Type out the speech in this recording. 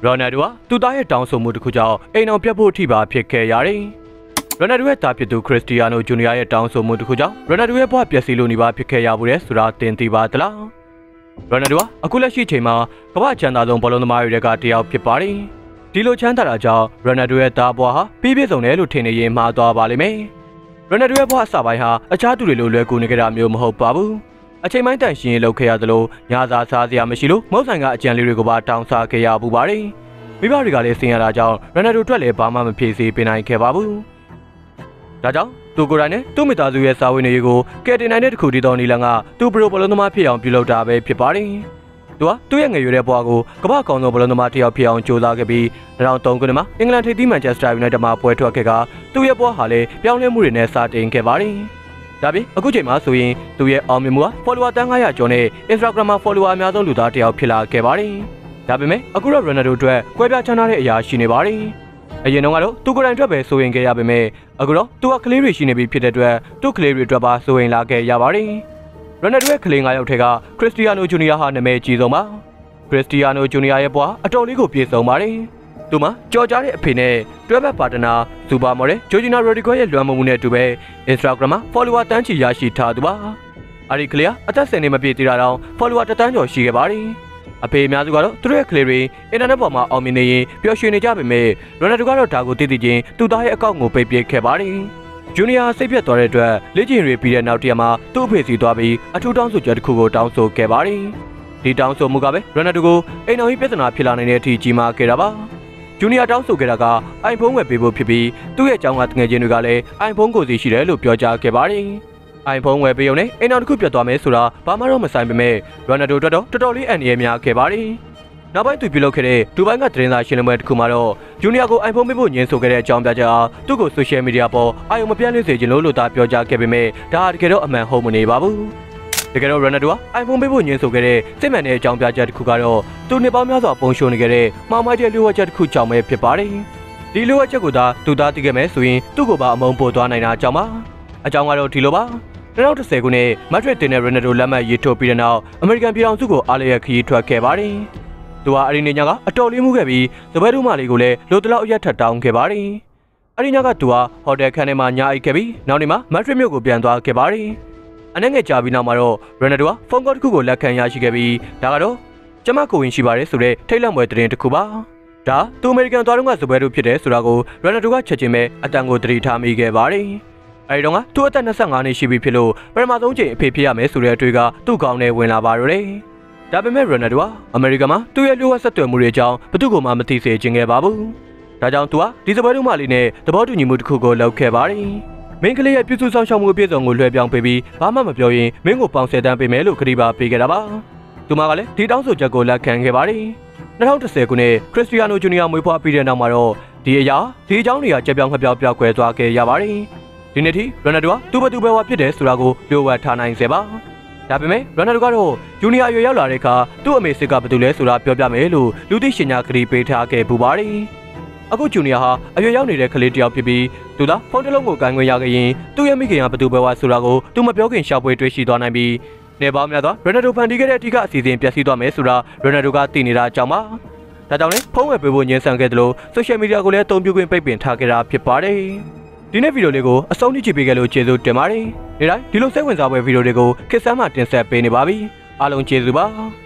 ရိုနယ်ဒိုကသူ့သားရဲ့တောင်းဆိုမှုတစ်ခုကြောင့်အိမ်အောင်ပြတ်ဖို့အထိပါဖြစ်ခဲ့ရတယ်။ရိုနယ်ဒိုရဲ့တာဖြစ်သူခရစ္စတီယာနိုဂျူနီယာရဲ့တောင်းဆိုမှုတစ်ခုကြောင့်ရိုနယ်ဒိုရဲ့ဘဝပျက်စီးလို့နေပါဖြစ်ခဲ့ရဘူးတဲ့ဆိုတာသင်သိပါသလား။ရိုနယ်ဒိုကအခုလက်ရှိချိန်မှာကမ္ဘာ့ချမ်းသာဆုံးဘောလုံးသမားတွေကတယောက်ဖြစ်ပါတယ်။ဒီလိုချမ်းသာတာကြောင့်ရိုနယ်ဒိုရဲ့သားဘဝဟာပြည့်စုံတယ်လို့ထင်နေရင်မှားသွားပါလိမ့်မယ်။ရိုနယ်ဒိုရဲ့ဘဝအစပိုင်းဟာအခြားသူတွေလိုလွယ်ကူနေကြတာမျိုးမဟုတ်ပါဘူး။အချိန်ပိုင်းတန်ရှင်ရေးလုပ်ခဲ့ရသလိုညစာစားစရာမရှိလို့မုတ်ဆိုင်ကအကြံလေးတွေကိုပါတောင်းစားခဲ့ရပူပါတယ်။မိဘတွေကလည်းဆင်းရတာကြောင့်ရိုနယ်ဒိုအတွက်လည်းဘာမှမဖြေစေပေးနိုင်ခဲ့ပါဘူး။ဒါကြောင့်သူကိုယ်တိုင်နဲ့သူ့မိသားစုရဲ့စာဝင်တွေကိုကယ်တင်နိုင်တဲ့တစ်ခုတည်းသောနီလန်ကသူ့ပရိုဘောလုံးသမားဖြစ်အောင်ပြုလုပ်တာပဲဖြစ်ပါတယ်။သူကသူ့ရဲ့ငယ်ရွယ်တဲ့ဘဝကိုကမ္ဘာ့ကောင်ဆုံးဘောလုံးသမားတစ်ယောက်ဖြစ်အောင်ကြိုးစားခဲ့ပြီး2003ခုနှစ်မှာအင်္ဂလန်ထိပ်သီးမန်ချက်စတာယူနိုက်တက်မှာပွဲထွက်ခဲ့ကသူ့ရဲ့ဘဝဟာလည်းပြောင်းလဲမှုတွေနဲ့စတင်ခဲ့ပါတယ်။ဒါပြင်အခုချိန်မှာဆိုရင်သူ့ရဲ့အောင်မြင်မှုဟာ follower တန်း900ကျော်နဲ့ Instagram မှာ follower အများဆုံးလူသားတစ်ယောက်ဖြစ်လာခဲ့ပါတယ်။ဒါပေမဲ့အခုတော့ရိုနယ်ဒိုအတွက်ကွဲပြားခြားနားတဲ့အရာရှိနေပါတယ်။အရင်တော့သူကိုယ်တိုင်အတွက်ပဲစိုးရင်ခဲ့ရပေမဲ့အခုတော့သူကကလေးတွေရှိနေပြီဖြစ်တဲ့အတွက်သူ့ကလေးတွေအတွက်ပါစိုးရင်လာခဲ့ရပါတယ်။ရိုနယ်ဒိုရဲ့ကလေး9ယောက်ထဲကခရစ္စတီယာနိုဂျူနီယာဟာနာမည်ကြီးဆုံးပါ။ခရစ္စတီယာနိုဂျူနီယာရဲ့ဘဝအတော်လေးကိုပြည့်စုံပါတယ်။သူမှာကြော်ကြားတဲ့အဖေနဲ့တွဲဘက်ပါတနာစူပါမော်ဒယ်ဂျိုဂျီနာရိုဒီဂိုရဲ့လွှမ်းမိုးမှုနဲ့အတူပဲ Instagram မှာ follower တန်းချီရရှိထားသူပါ။အဲဒီကလေးကအသက်10နှစ်မပြည့်သေးတာတောင် follower 1 တန်းကျော်ရှိခဲ့ပါတယ်။အဖေအများစုကတော့သူတို့ရဲ့ကလေးတွေအင်တာနက်ပေါ်မှာအောင်မြင်နေရင်ပျော်ရွှင်နေကြပေမဲ့ရိုနယ်ဒိုကတော့ဒါကိုသိသိချင်းသူ့သားရဲ့အကောင့်ကိုပိတ်ပစ်ခဲ့ပါတယ်။ဂျူနီယာစိတ်ပြတ်သွားတဲ့အတွက်လက်ကျင်တွေပြီးတဲ့နောက်တရက်မှာသူ့အဖေစီသွားပြီးအထူးတောင်းဆိုချက်တစ်ခုကိုတောင်းဆိုခဲ့ပါတယ်။ဒီတောင်းဆိုမှုကပဲရိုနယ်ဒိုကိုအိမ်တော်ကြီးပြဿနာဖြစ်လာနိုင်တဲ့အထိကြီးမားခဲ့တာပါ။ဂျူနီယာတောင်းဆိုခဲ့တာက iPhone ဝယ်ပေးဖို့ဖြစ်ပြီးသူ့ရဲ့ကျောင်းကတငယ်ချင်းတွေကလည်း iPhone ကိုစီရှိတယ်လို့ပြောကြားခဲ့ပါတယ်။ iPhone ဝယ်ပေးုံနဲ့အိမ်တော်တစ်ခုပြတ်သွားမယ်ဆိုတာဘာမှတော့မဆိုင်ပေမဲ့ရိုနယ်ဒိုတော်တော်လေးအန်ရများခဲ့ပါတယ်။နောက်ပိုင်းသူပြုလုပ်ခဲ့တဲ့ဒူဘိုင်းကသတင်းစာရှင်းလင်းပွဲတစ်ခုမှာတော့ဂျူနီယာကို iPhone ပေးဖို့ညှင်းဆိုခဲ့တဲ့အကြောင်းပြချက်အားသူ့ကို social media ပေါ်အာရုံမပြတ်လို့စေချင်လို့သာပြောကြားခဲ့ပေမဲ့ဒါတကယ်တော့အမှန်ဟုတ်မနေပါဘူး။တကယ်တော့ရိုနယ်ဒိုက iPhone ပေးဖို့ညှင်းဆိုခဲ့တဲ့စစ်မှန်တဲ့အကြောင်းပြချက်တစ်ခုကတော့သူနှစ်ပေါင်းများစွာပုံရှုံနေခဲ့တဲ့မှားမိုက်တဲ့လူဝက်ချက်တစ်ခုကြောင့်ပဲဖြစ်ပါတယ်။ဒီလူဝက်ချက်ကိုသာသူသားသိခဲ့မယ်ဆိုရင်သူ့ကိုပါအမုန်းပို့သွားနိုင်တာကြောင့်ပါ။အကြောင်းကတော့ဒီလိုပါ2010ခုနှစ်မက်ဒရစ်တင်တဲ့ရိုနယ်ဒိုလက်မှတ်ရေးထိုးပြီးတဲ့နောက်အမေရိကန်ပြည်ထောင်စုကိုအားလျက်ခရီးထွက်ခဲ့ပါတယ်။သူဟာအရီနေညာကအတော်လေးမှုခဲ့ပြီးသပွဲတို့မလေးကိုလည်းလိုတလောက်အရက်ထပ်တောင်းခဲ့ပါတယ်။အရီညာကသူဟာဟိုတယ်ခန်းထဲမှာညအိပ်ခဲ့ပြီးနောက်နေ့မှာမက်ဒရစ်မြို့ကိုပြန်သွားခဲ့ပါတယ်။အနည်းငယ်ကြာပြီးနောက်မှာတော့ရိုနယ်ဒိုဟာဖုန်းကောတစ်ခုကိုလက်ခံရရှိခဲ့ပြီးဒါကတော့ကျမကိုဝင်ရှိပါတယ်ဆိုတဲ့ထိတ်လန့်ဖွယ်သတင်းတစ်ခုပါ။ဒါသူအမေရိကန်သွားတော့ကသပွဲတို့ဖြစ်တယ်ဆိုတာကိုရိုနယ်ဒိုကချက်ချင်းပဲအတန်ကိုသတိထားမိခဲ့ပါတယ်။အဲဒီတော့ကသူ့အသက်25နှစ်ရှိပြီဖြစ်လို့ပထမဆုံးချိန်အဖေဖြစ်ရမယ်ဆိုတဲ့အတွေ့ကသူ့ကောင်းနဲ့ဝင်လာပါတော့တယ်။ဒါပေမဲ့ရိုနယ်ဒိုကအမေရိကန်မှာသူ့ရဲ့လူဝက်ဆက်သွယ်မှုတွေအကြောင်းဘယ်သူမှမသိစေချင်ခဲ့ပါဘူး။ဒါကြောင့်သူကဒီစပွဲတို့မှလေးနဲ့သဘောတူညီမှုတစ်ခုကိုလုပ်ခဲ့ပါတယ်။မင်းကလေးရဲ့ပြုစုဆောင်ရှောက်မှုအပြည့်စုံကိုလွှဲပြောင်းပေးပြီးဘာမှမပြောရင်မင်းကိုပေါင်10တန်းပေးမယ်လို့ခရီးပါပေးခဲ့တာပါ။သူမကလည်းဒီတောင်းဆိုချက်ကိုလက်ခံခဲ့ပါတယ်။2010ခုနှစ်ခရစ္စတီယာနိုဂျူနီယာမွေးဖွားပြီးတဲ့နောက်မှာတော့ဒီအကြောင်းတွေကကြက်ပြောင်းခပြောင်းပြောက်ကွယ်သွားခဲ့ရပါတယ်။ဒီနေ့ထိရိုနယ်ဒိုကသူ့ဘသူပဲဝါဖြစ်တယ်ဆိုတာကိုလျှို့ဝှက်ထားနိုင်စေပါဒါပေမဲ့ရိုနယ်ဒိုကတော့ဂျူနီယာရွယ်ရောက်လာတဲ့အခါသူ့အမေစစ်ကဘသူလဲဆိုတာပြောပြမယ်လို့လူသိရှင်ညာကလေးပေးထားခဲ့ပူပါတယ်အခုဂျူနီယာဟာအရွယ်ရောက်နေတဲ့ကလေးတစ်ယောက်ဖြစ်ပြီးသူသာဖုန်းတစ်လုံးကိုကိုင်ခွင့်ရခဲ့ရင်သူ့ရဲ့မိခင်ကဘသူပဲဝါဆိုတာကိုသူမပြောခင်ရှောက်ပွေတွေးရှိသွားနိုင်ပြီးနေပေါင်းများစွာရိုနယ်ဒိုဖန်တီးခဲ့တဲ့အထူးအစီအစဉ်ပျက်စီးသွားမယ်ဆိုတာရိုနယ်ဒိုကသိနေတာကြောင့်ပါဒါကြောင့်လည်းဖုန်းဝယ်ပေးဖို့ညှင်းဆန်ခဲ့တယ်လို့ဆိုရှယ်မီဒီယာကိုလည်းအသုံးပြုခွင့်ပိတ်ပင်ထားခဲ့တာဖြစ်ပါတယ်ဒီနေ့ဗီဒီယိုလေးကိုအဆုံးထိကြည့်ပေးခဲ့လို့ကျေးဇူးတင်ပါတယ်နေ့တိုင်းဒီလိုစိတ်ဝင်စားဖွယ်ဗီဒီယိုတွေကိုခေတ်ဆန်းမှတင်ဆက်ပေးနေပါပြီအားလုံးကျေးဇူးပါ